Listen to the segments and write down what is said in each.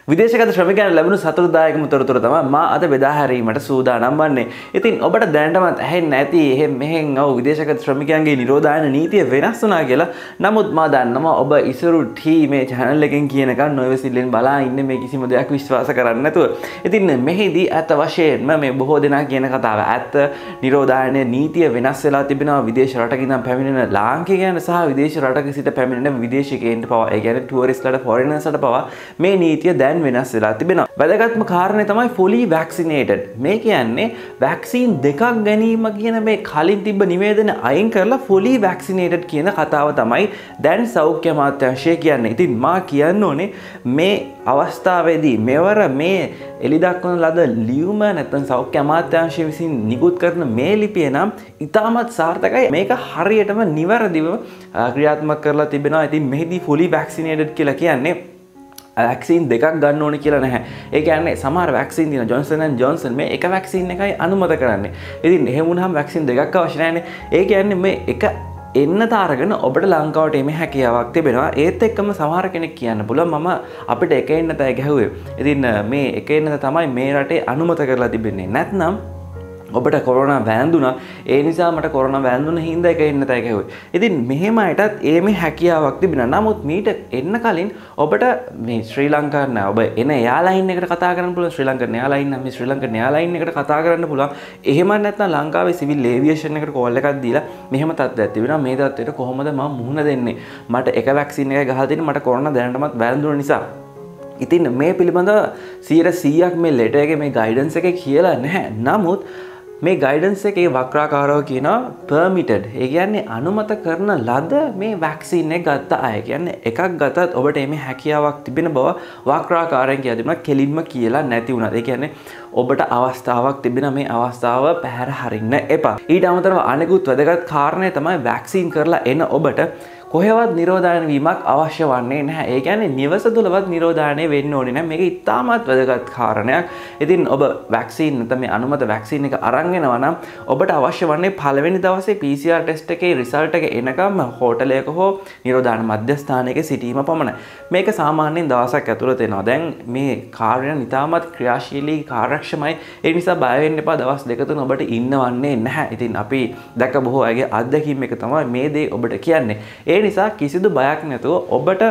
විදේශගත ශ්‍රමිකයන් ලැබුණු සතුටුදායකම තොරතුර තමයි මා අද බෙදා හැරීමට සූදානම් වන්නේ. ඉතින් ඔබට දැනටමත් ඇහෙන්නේ නැති එහෙන් මෙහෙන් විදේශගත ශ්‍රමිකයන්ගේ නිරෝධායන නීතිය වෙනස් වුණා කියලා. නමුත් මා දන්නවා ඔබ ඉසුරු මේ channel එකෙන් කියනකන් නොයවසිල්ලෙන් බලා ඉන්නේ මේ කිසිම දෙයක් විශ්වාස කරන්නේ නැතුව. ඉතින් මෙහිදී අත වශයෙන්ම මේ බොහෝ දෙනා කියන කතාව ඇත්ත. නිරෝධායන නීතිය වෙනස් වෙලා තිබෙනවා විදේශ රටකින් ඉඳන් පැමිණෙන ලාංකිකයන් සහ විදේශ රටක සිට පැමිණෙන විදේශිකයන්ට පවා ඒ කියන්නේ ටුවරිස්ට්ලාට ෆොරිනර්ස්ලාට පවා මේ නීතිය දැන් වෙනස් වෙලා තිබෙනවා. වැදගත්ම කාරණේ තමයි fully vaccinated. මේ කියන්නේ වැක්සීන් දෙකක් ගැනීම කියන මේ කලින් තිබ්බ නිවේදන අයින් කරලා fully vaccinated කියන කතාව තමයි දැන් සෞඛ්‍ය අමාත්‍යාංශය කියන්නේ. ඉතින් මා කියන්න ඕනේ මේ අවස්ථාවේදී මෙවර මේ එළි දක්වන ලද ලියුම නැත්නම් සෞඛ්‍ය අමාත්‍යාංශය විසින් නිකුත් කරන මේ ලිපිය නම් ඉතාමත් සාර්ථකයි. මේක හරියටම නිවැරදිව ක්‍රියාත්මක කරලා තිබෙනවා. ඉතින් මෙහිදී fully vaccinated කියලා කියන්නේ වැක්සින් දෙකක් ගන්න ඕනේ කියලා නැහැ. ඒ කියන්නේ සමහර වැක්සින් දින ජොන්සන් ඇන්ඩ් ජොන්සන් මේ එක වැක්සින් එකයි අනුමත කරන්නේ. ඉතින් එහෙම වුණාම වැක්සින් දෙකක් අවශ්‍ය නැහැනේ. ඒ කියන්නේ මේ එක එන්නත අරගෙන ඔබට ලංකාවට එමේ හැකියාවක් තිබෙනවා. ඒත් එක්කම සමහර කෙනෙක් කියන්න පුළුවන් මම අපිට එක එන්නතයි ගැහුවේ. ඉතින් මේ එක එන්නත තමයි මේ රටේ අනුමත කරලා තිබෙන්නේ. නැත්නම් ඔබට කොරෝනා වැළඳුණා. ඒ නිසා මට කොරෝනා වැළඳුන හින්දා එක එන්නතයි ගැහුවේ. ඉතින් මෙහෙම අයටත් මේ හැකියාවක් තිබෙනවා. නමුත් මීට එන්න කලින් ඔබට මේ ශ්‍රී ලංකාවේ නෑ. ඔබ එන එයාලයින් එකට කතා කරන්න පුළුවන්. ශ්‍රී ලංකන් එයාලයින් නම් මේ ශ්‍රී ලංකන් එයාලයින් එකට කතා කරන්න පුළුවන්. එහෙම නැත්නම් ලංකාවේ සිවිල් ඒවියේෂන් එකට කෝල් එකක් දීලා මෙහෙම තත්ත්වයක් තිබෙනවා. මේ තත්ත්වයට කොහොමද මම මුහුණ දෙන්නේ? මට එක වැක්සින් එකයි ගහලා තියෙන්නේ. මට කොරෝනා දැනටමත් වැළඳුන නිසා. ඉතින් මේ පිළිබඳව 100%ක් මේ ලෙටර් එකේ මේ ගයිඩන්ස් එකේ කියලා නැහැ. නමුත් මේ ගයිඩන්ස් එකේ වක්‍රාකාරව කියනවා permitted. ඒ කියන්නේ අනුමත කරන ලද මේ වැක්සින් එක ගත්ත අය. කියන්නේ එකක් ගතත් ඔබට මේ හැකියාවක් තිබෙන බව වක්‍රාකාරයෙන් කියලා දෙනවා. කෙලින්ම කියලා නැති වුණා. ඒ කියන්නේ ඔබට අවස්ථාවක් තිබෙන මේ අවස්ථාව පැහැර හරින්න එපා. ඊට අමතරව අනෙකුත් වැදගත් කාරණය තමයි වැක්සින් කරලා එන ඔබට කොහෙවත් නිරෝධායන වීමක් අවශ්‍ය වන්නේ නැහැ. ඒ කියන්නේ නිවස තුලවත් නිරෝධායනය වෙන්න ඕනේ නැහැ. මේක ඉතාමත් වැදගත් කාරණයක්. ඉතින් ඔබ වැක්සින් නැත්නම් මේ අනුමත වැක්සින් එක අරන් එනවා නම් ඔබට අවශ්‍ය වන්නේ පළවෙනි දවසේ PCR ටෙස්ට් එකේ රිසල්ට් එක එනකම් හෝටලයක හෝ නිරෝධායන මධ්‍යස්ථානයක සිටීම පමණයි. මේක සාමාන්‍යයෙන් දවසක් ඇතුළත එනවා. දැන් මේ කාර්යය ඉතාමත් ක්‍රියාශීලී කාර්යක්ෂමයි. ඒ නිසා බය වෙන්න එපා. දවස් දෙක තුන ඔබට ඉන්නවන්නේ නැහැ. ඉතින් අපි දැක බොහෝ අයගේ අත්දැකීම් එක තමයි මේ දේ ඔබට කියන්නේ. ඒ නිසා කිසිදු බයක් නැතුව ඔබට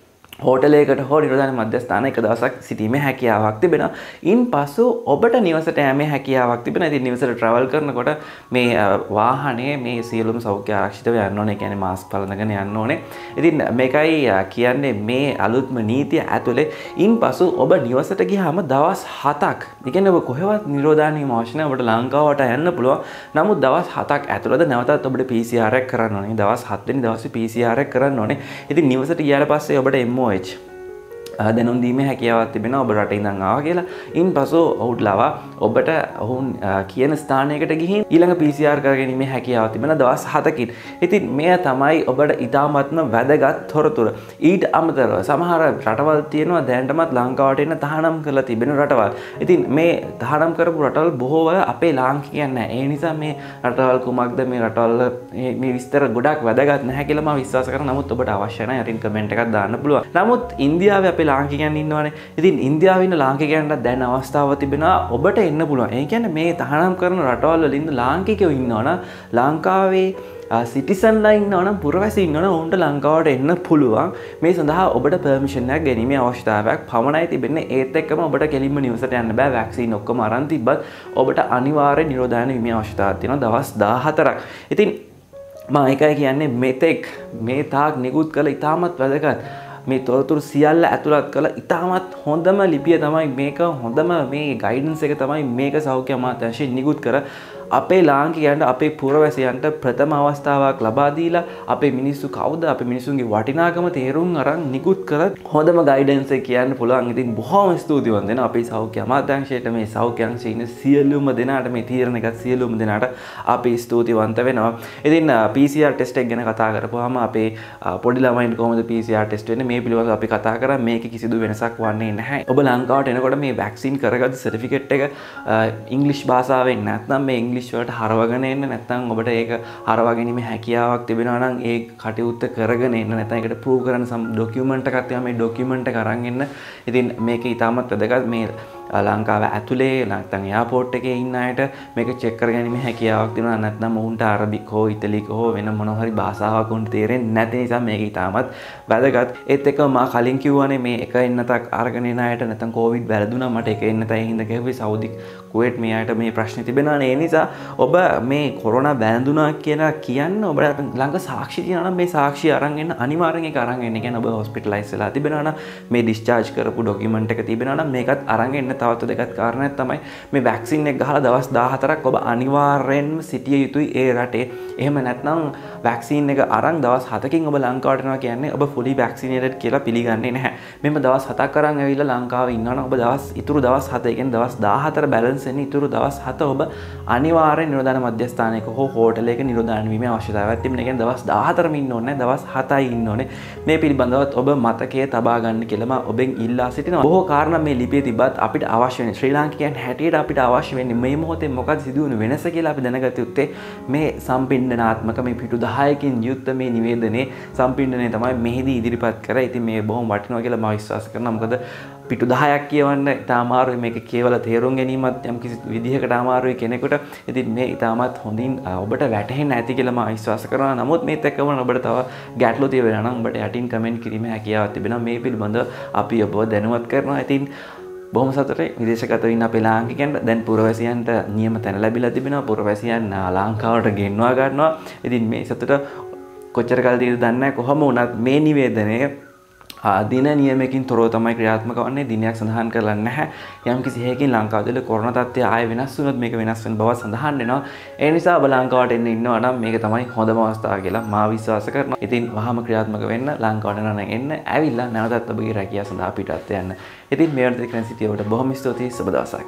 හෝටලයකට හෝ නිරෝධායන මධ්‍යස්ථානයක දවසක් සිටීමේ හැකියාවක් තිබෙනවා. ඉන්පසු ඔබට නිවසට යෑමේ හැකියාවක් තිබෙනවා. ඉතින් නිවසට ට්‍රැවල් කරනකොට මේ වාහනේ මේ සියලුම සෞඛ්‍ය ආරක්ෂිතව යන්න ඕනේ. ඒ කියන්නේ මාස්ක් පළඳගෙන යන්න ඕනේ. ඉතින් මේකයි කියන්නේ මේ අලුත්ම නීතිය ඇතුලේ ඉන්පසු ඔබ නිවසට ගියාම දවස් 7ක්. ඒ කියන්නේ ඔබ කොහෙවත් නිරෝධායන අවශ්‍ය නැහැ. ඔබට ලංකාවට යන්න පුළුවන්. නමුත් දවස් 7ක් ඇතුළත නැවතත් ඔබට PCR එකක් කරන්න ඕනේ. දවස් 7 වෙනි දවසේ PCR එකක් කරන්න ඕනේ. ඉතින් නිවසට ගියාට පස්සේ ඔබට දැනුම් දීමේ හැකියාවක් තිබෙනවා. ඔබ රටේ ඉඳන් ආවා කියලා. ඉන්පසු ඔහුට ලවා ඔබට ඔවුන් කියන ස්ථානයකට ගිහින් ඊළඟ PCR කරගැනීමේ හැකියාවක් තිබෙනවා දවස් 7කින්. ඉතින් මෙය තමයි ඔබට ඉතාමත්ම වැදගත් තොරතුර. ඊට අමතරව සමහර රටවල් තියෙනවා දැනටමත් ලංකාවට එන්න තහනම් කරලා තිබෙන රටවල්. ඉතින් මේ තහනම් කරපු රටවල් බොහෝ අය අපේ ලාංකිකයන් නැහැ. ඒ නිසා මේ රටවල් කුමක්ද මේ රටවල් මේ විස්තර ගොඩක් වැදගත් නැහැ කියලා මම විශ්වාස කරනවා. නමුත් ඔබට අවශ්‍ය නැහැ. යටින් කමෙන්ට් එකක් දාන්න පුළුවන්. නමුත් ඉන්දියාවේ අපේ ලාංකිකයන් ඉන්නවනේ. ඉතින් ඉන්දියාවේ ඉන්න ලාංකිකයන්ට දැන් අවස්ථාව තිබෙනවා ඔබට එන්න පුළුවන්. ඒ කියන්නේ මේ තහනම් කරන රටවල් වල ඉන්න ලාංකිකයෝ ඉන්නවනම් ලංකාවේ සිටිසන්ලා ඉන්නවනම් පුරවැසි ඉන්නවනම් උන්ට ලංකාවට එන්න පුළුවන්. මේ සඳහා ඔබට පර්මිෂන් එකක් ගැනීමේ අවශ්‍යතාවයක් පමණයි තිබෙන්නේ. ඒත් එක්කම ඔබට කෙලින්ම නිවසට යන්න බෑ. වැක්සින් ඔක්කොම අරන් තිබ්බත් ඔබට අනිවාර්ය නිරෝධායන වීමේ අවශ්‍යතාවයක් තියෙනවා දවස් 14ක්. ඉතින් මම එකයි කියන්නේ මෙතෙක් මේ තාක් නිකුත් කළ ඉතාමත් වැදගත් මේ තොරතුරු සියල්ල ඇතුළත් කළ ඉතාමත් හොඳම ලිපිය තමයි මේක. හොඳම මේ ගයිඩන්ස් එක තමයි මේක සෞඛ්‍ය අමාත්‍යාංශයෙන් නිකුත් කර අපේ ලාංකිකයන්ට අපේ පුරවැසියන්ට ප්‍රථම අවස්ථාවක් ලබා දීලා අපේ මිනිස්සු කවුද අපේ මිනිසුන්ගේ වටිනාකම තේරුම් අරන් නිකුත් කර හොඳම ගයිඩන්ස් එක කියන්න පුළුවන්. ඉතින් බොහොම ස්තුතිවන්ත වෙනවා අපේ සෞඛ්‍ය අමාත්‍යාංශයට, මේ සෞඛ්‍ය අංශයේ ඉන්න සියලුම දෙනාට, මේ තීරණ ගත් සියලුම දෙනාට අපි ස්තුතිවන්ත වෙනවා. ඉතින් PCR ටෙස්ට් එක ගැන කතා කරපුවාම අපේ පොඩි ළමයින්ට කොහොමද PCR ටෙස්ට් වෙන්නේ මේ පිළිබඳව අපි කතා කරා. මේකේ කිසිදු වෙනසක් වන්නේ නැහැ. ඔබ ලංකාවට එනකොට මේ වැක්සින් කරගත්ත සර්ටිෆිකේට් එක ඉංග්‍රීසි භාෂාවෙන් නැත්නම් මේ ඉංග්‍රීසි වලට හරවගෙන එන්න නැත්නම් ඔබට ඒක හරවා ගැනීම හැකියාවක් තිබෙනවා නම් ඒ කටයුත්ත කරගෙන එන්න නැත්නම් ඒකට ප්‍රූව් කරන්න සම් ඩොකියුමන්ට් එකක් තියෙනවා මේ ඩොකියුමන්ට් එක අරන් එන්න. ඉතින් මේක ඉතාමත් වැදගත් මේ ලංකාව ඇතුලේ නැත්නම් එයාපෝට් එකේ ඉන්න අයට මේක චෙක් කරගැනීමේ හැකියාවක් තියෙනවා නැත්නම් ඔවුන්ට අරබික් හෝ ඉතාලික හෝ වෙන මොනවා හරි භාෂාවක් උන්ට තේරෙන්නේ නැති නිසා මේක ඉතාමත් වැදගත්. ඒත් එක්ක මා කලින් කිව්වනේ මේ එක එන්නතක් අරගෙන එන අයට නැත්නම් කොවිඩ් වැළඳුනා මට එක එන්නතයි හින්දා කිව්වේ සෞදි කුවේට් මේ අයට මේ ප්‍රශ්නේ තිබෙනවානේ. ඒ නිසා ඔබ මේ කොරෝනා වැළඳුනා කියලා කියන්න ඔබ ළඟ සාක්ෂි තියෙනවා නම් මේ සාක්ෂිය අරන් එන්න අනිවාර්යෙන් ඒක අරන් එන්න. කියන්නේ ඔබ හොස්පිටලයිස් වෙලා තිබෙනවා නම් මේ ඩිස්චාර්ජ් කරපු ඩොකියුමන්ට් එක තිබෙනවා නම් මේකත් අරන් එන්න. තවත් දෙකක් කාරණයක් තමයි මේ වැක්සින් එක ගහලා දවස් 14ක් ඔබ අනිවාර්යෙන්ම සිටිය යුතුයි ඒ රටේ. එහෙම නැත්නම් වැක්සින් එක අරන් දවස් 7කින් ඔබ ලංකාවට එනවා කියන්නේ ඔබ fully vaccinated කියලා පිළිගන්නේ නැහැ. මෙන්න දවස් 7ක් අරන් ඇවිල්ලා ලංකාවේ ඉන්නවනම් ඔබ ඉතුරු දවස් 7 කියන්නේ දවස් 14 බැලන්ස් වෙන ඉතුරු දවස් 7 ඔබ අනිවාර්යෙන් නිරෝධාන මධ්‍යස්ථානයක හෝ හෝටලයක නිරෝධාන වීමේ අවශ්‍යතාවයක් තිබෙනවා. කියන්නේ දවස් 14ම ඉන්න ඕනේ නැහැ දවස් 7යි ඉන්න ඕනේ. මේ පිළිබඳවත් ඔබ මතකයේ තබා ගන්න කියලා මම ඔබෙන් ඉල්ලා සිටිනවා. බොහෝ කාරණා මේ ලිපියේ තිබ්බත් අපිට අවශ්‍ය වෙන ශ්‍රී ලාංකිකයන් හැටියට අපිට අවශ්‍ය වෙන්නේ මේ මොහොතේ මොකක්ද සිදුවුණු වෙනස කියලා අපි දැනගත යුත්තේ මේ සම්පින්ඩනාත්මක මේ පිටු 10කින් යුක්ත මේ නිවේදනයේ සම්පින්ඩනය තමයි මෙහිදී ඉදිරිපත් කරා. ඉතින් මේ බොහොම වටිනවා කියලා මම විශ්වාස කරනවා. මොකද පිටු 10ක් කියවන්න ඉතා අමාරුයි. මේක කියවලා තේරුම් ගැනීමත් යම් කිසි විදිහකට අමාරුයි කෙනෙකුට. ඉතින් මේ ඉතාමත් හොඳින් ඔබට වැටහෙන්න ඇති කියලා මම විශ්වාස කරනවා. නමුත් මේත් එක්කම ඔබට තව ගැටලු තියෙනවා නම් ඔබට යටින් කමෙන්ට් කිරීමේ හැකියාවක් තිබෙනවා. මේ පිළිබඳව අපි ඔබව දැනුවත් කරනවා. ඉතින් බොහොම සතුටුයි විදේශගත වෙන්න අපේ ලාංකිකයන්ට දැන් පුරවැසියන්ට නියම තැන ලැබිලා තිබෙනවා. පුරවැසියන් ලංකාවට ගෙන්වා ගන්නවා. ඉතින් මේ සතුට කොච්චර කාලෙද දන්නේ නැහැ. කොහොම වුණත් මේ නිවේදනය දින නියමකින් තොරව තමයි ක්‍රියාත්මක වන්නේ. දිනයක් සඳහන් කරලා නැහැ. යම් කිසි හේකින් ලංකාව තුළ කොරෝනා තත්ත්වය ආයෙ වෙනස් වුණොත් මේක වෙනස් වෙන බව සඳහන් වෙනවා. ඒ නිසා ඔබ ලංකාවට එන්න ඉන්නවා නම් මේක තමයි හොඳම අවස්ථාව කියලා මා විශ්වාස කරනවා. ඉතින් වහම ක්‍රියාත්මක වෙන්න ලංකාවට නම් එන්න ඇවිල්ලා නැවතත් ඔබගේ රැකියාව සඳහා පිටත් යන්න. ඉතින් මේ වගේ දෙයක් සිටියවට බොහොම ස්තුතියි. සුබ දවසක්.